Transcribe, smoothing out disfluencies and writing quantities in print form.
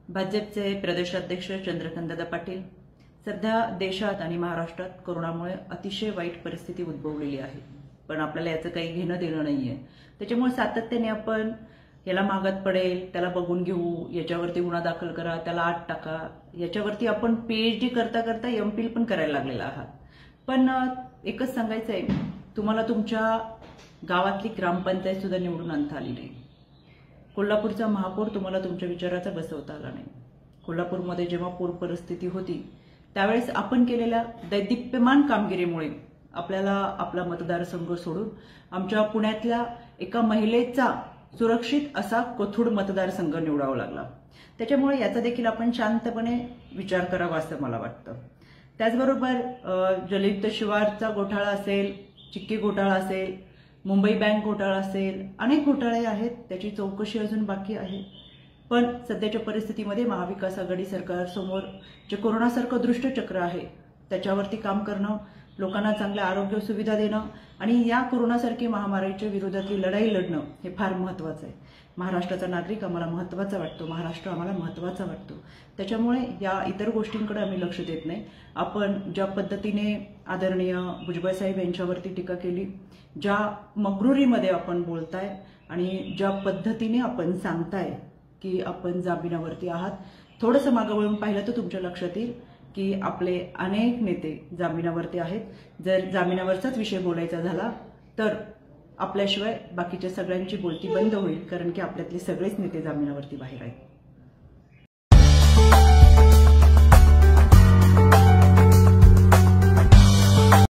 भाजपचे प्रदेशाध्यक्ष चंद्रकांतदादा पाटील, सध्या देशात आणि महाराष्ट्रात कोरोनामुळे अतिशय वाईट परिस्थिती उद्भवलेली आहे, पण आपल्याला याचं काही घेणं देणं नाहीये। त्याच्यामुळे सातत्याने आपण याला मागत पडेल, त्याला बघून घेऊ, याच्यावरती गुन्हा दाखल करा, त्याला आत टाका, याच्यावरती आपण पीएचडी करता करता एमपील पण करायला लागलेला आहात। पण एकच सांगायचं आहे, तुम्हाला तुमच्या गावातली ग्रामपंचायत सुद्धा निवडून आणता आली नाही। कोल्हापूरचा महापौर तुम्हाला तुमच्या विचाराचा बसवता आला नाही। कोल्हापूरमध्ये जेव्हा पूर परिस्थिती होती त्यावेळेस आपण केलेल्या दैदिप्यमान कामगिरीमुळे आपल्याला आपला मतदारसंघ सोडून आमच्या पुण्यातल्या एका महिलेचा सुरक्षित असा कोथरूड मतदारसंघ निवडावा लागला। त्याच्यामुळे याचा देखील आपण शांतपणे विचार करावा असं मला वाटतं। त्याचबरोबर जलयुक्त शिवारचा घोटाळा असेल, चिक्की घोटाळा असेल, मुंबई बँक घोटाळा असेल, अनेक घोटाळे आहेत, त्याची चौकशी अजून बाकी आहे। पण सध्याच्या परिस्थितीमध्ये महाविकास आघाडी सरकारसमोर जे कोरोनासारखं दृष्टचक्र आहे त्याच्यावरती काम करणं, लोकांना चांगल्या आरोग्य सुविधा देणं आणि या कोरोनासारखी महामारीच्या विरोधातली लढाई लढणं हे फार महत्त्वाचं आहे। महाराष्ट्राचा नागरिक आम्हाला महत्त्वाचा वाटतो, महाराष्ट्र आम्हाला महत्त्वाचा वाटतो। त्याच्यामुळे या इतर गोष्टींकडे आम्ही लक्ष देत नाही। आपण ज्या पद्धतीने आदरणीय भुजबळ साहेब यांच्यावरती टीका केली, ज्या मग्रुरीमध्ये आपण बोलताय आणि ज्या पद्धतीने आपण सांगताय की आपण जामिनावरती आहात, थोडंसं मागं वळून पाहिलं तर तुमच्या लक्षात येईल की आपले अनेक नेते जामिनावरती आहेत। जर जामिनावरचाच विषय बोलायचा झाला तर आपल्याशिवाय बाकीच्या सगळ्यांची बोलती बंद होईल, कारण की आपल्यातले सगळेच नेते जामिनावरती बाहेर आहेत।